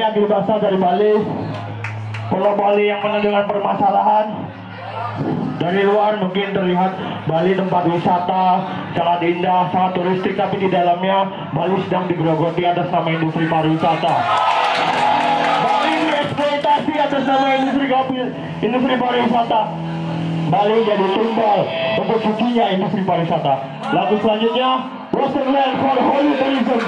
yang berbahasa dari Bali. Pulau Bali yang penuh dengan permasalahan. Dari luar mungkin terlihat Bali tempat wisata sangat indah, sangat turistik, tapi di dalamnya Bali sedang digerogoti atas nama industri pariwisata. Bali dieksploitasi atas nama industri pariwisata. Bali jadi tumbal untuk cucinya industri pariwisata. Lagu selanjutnya, Western Land for Holy Tourism.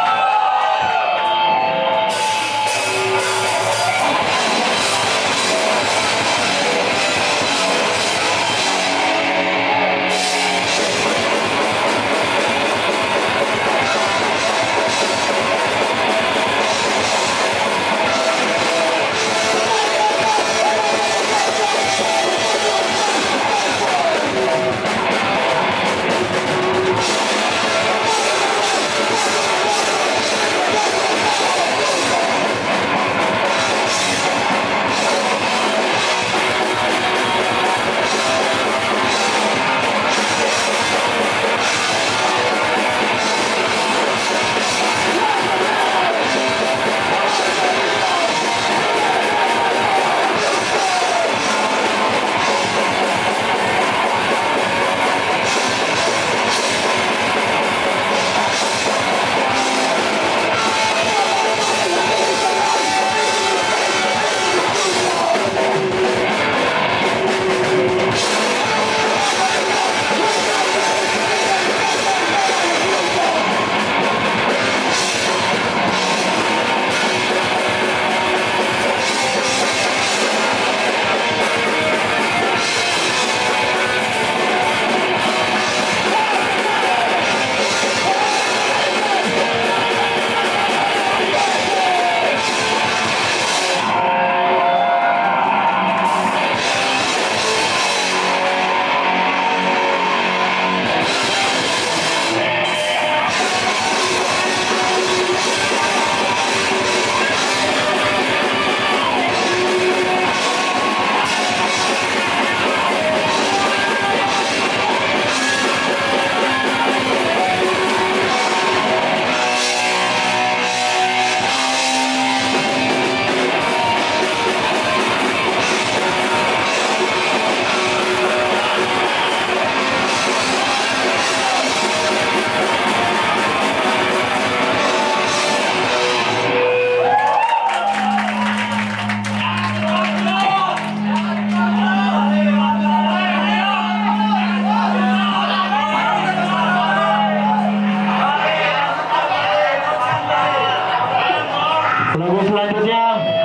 Lagu selanjutnya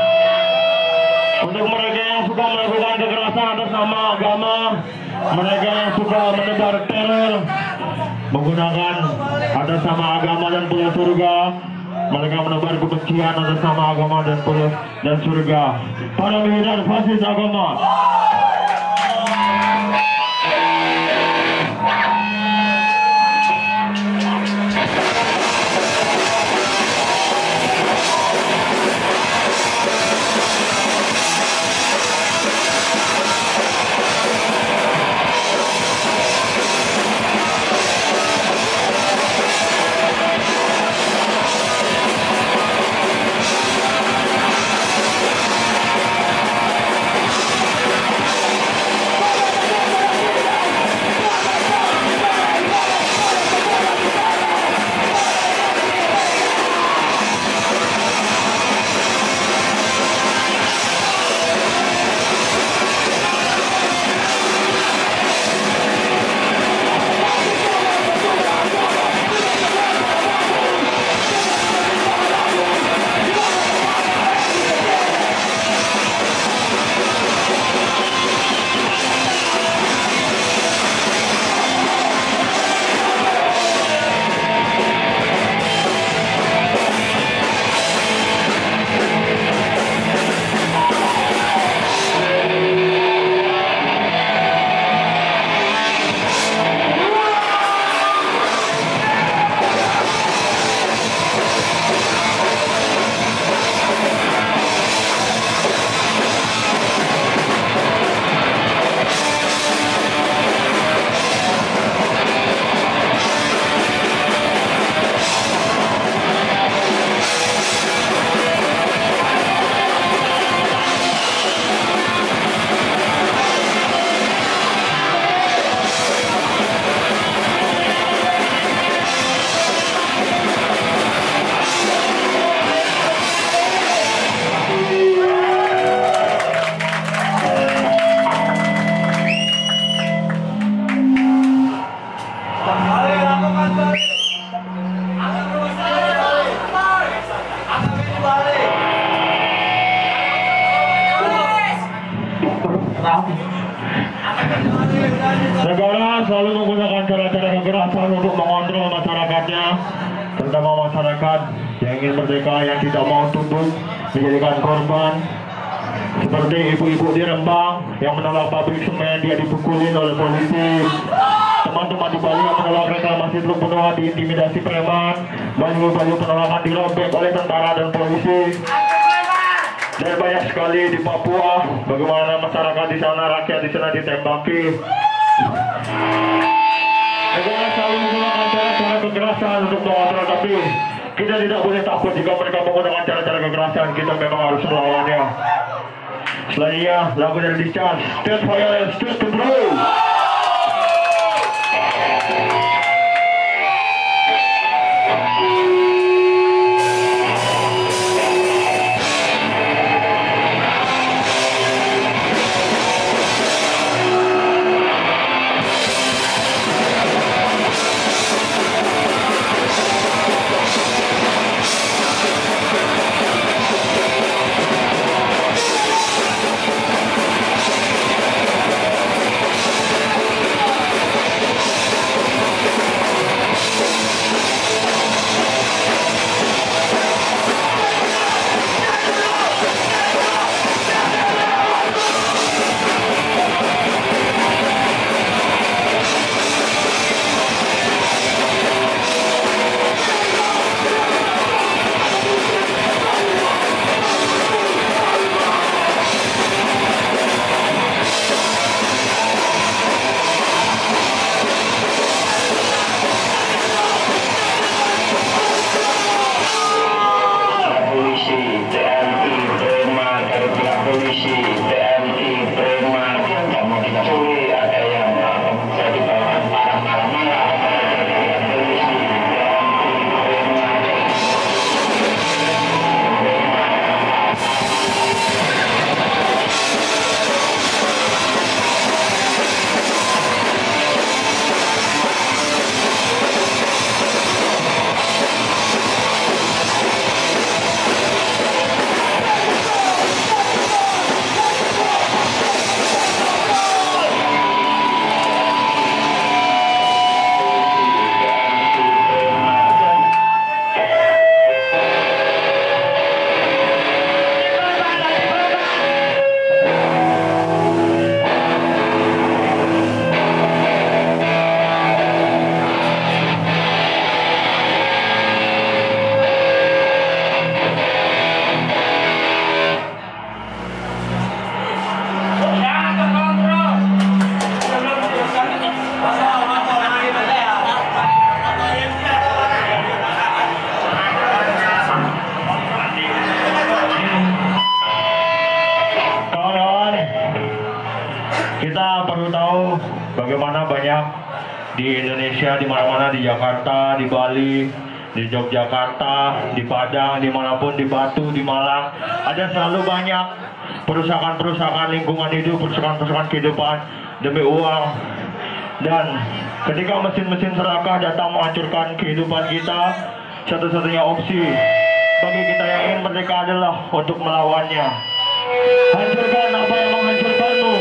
untuk mereka yang suka melakukan kekerasan atas nama agama, mereka yang suka menebar teror menggunakan atas nama agama dan pulau surga, mereka menebar kebencian atas nama agama dan pulau dan surga, para militan fasis agama. Negara selalu menggunakan cara-cara kekerasan untuk mengontrol masyarakatnya, terutama masyarakat yang ingin merdeka, yang tidak mau tunduk, menjadikan korban. Seperti ibu-ibu di Rembang yang menolak pabrik semen, dia dipukulin oleh polisi. Teman-teman di Bali yang menolak reklamasi Teluk Benoa diintimidasi preman. Baliho-baliho penolakan dirobek oleh tentara dan polisi. Dan banyak sekali di Papua, bagaimana masyarakat di sana, rakyat di sana ditembaki. Negara selalu menggunakan cara-cara kekerasan untuk mengontrol, tapi kita tidak boleh takut jika mereka menggunakan cara-cara kekerasan. Kita memang harus melawannya. Selanjutnya, lagu dari Discharge, State Violence, State Control. Kita perlu tahu bagaimana banyak di Indonesia, di mana-mana, di Jakarta, di Bali, di Yogyakarta, di Padang, dimanapun, di Batu, di Malang, ada selalu banyak perusahaan-perusahaan lingkungan hidup, perusahaan-perusahaan kehidupan demi uang. Dan ketika mesin-mesin serakah datang menghancurkan kehidupan kita, satu-satunya opsi bagi kita yang ingin merdeka adalah untuk melawannya. Hancurkan apa yang menghancurkanmu.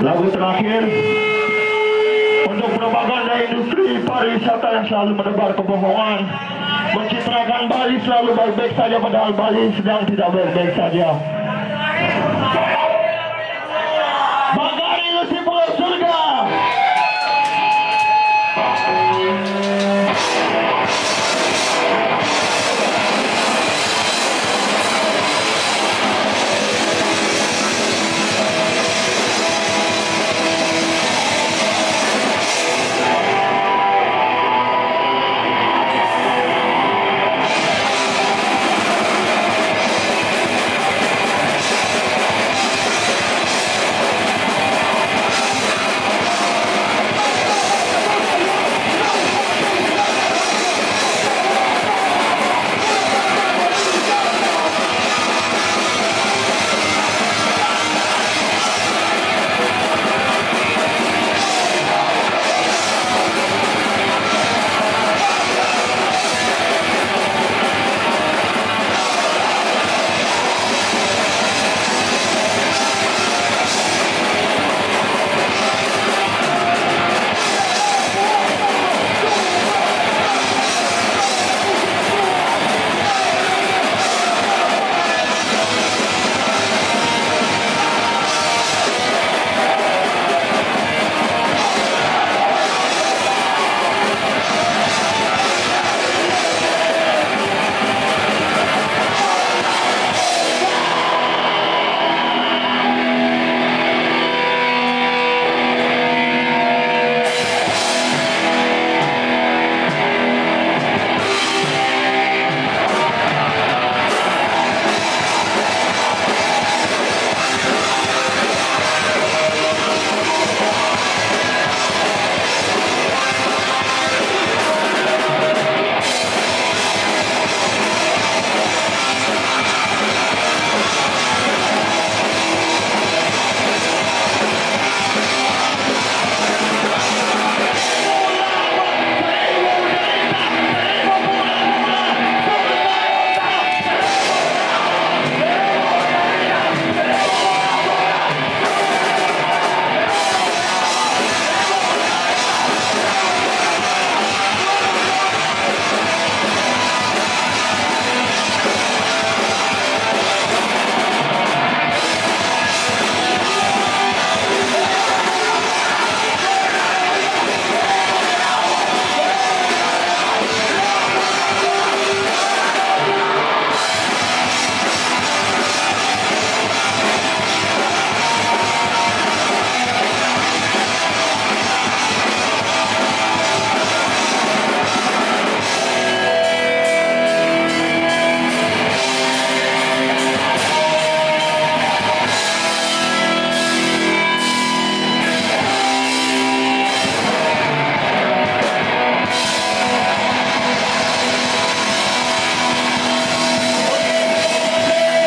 Lagu terakhir untuk propaganda industri pariwisata yang selalu menebar kebohongan, mencitrakan Bali selalu baik-baik saja padahal Bali sedang tidak baik-baik saja. Bakar ilusi pulau surga.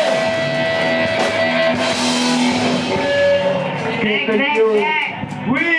Thank you.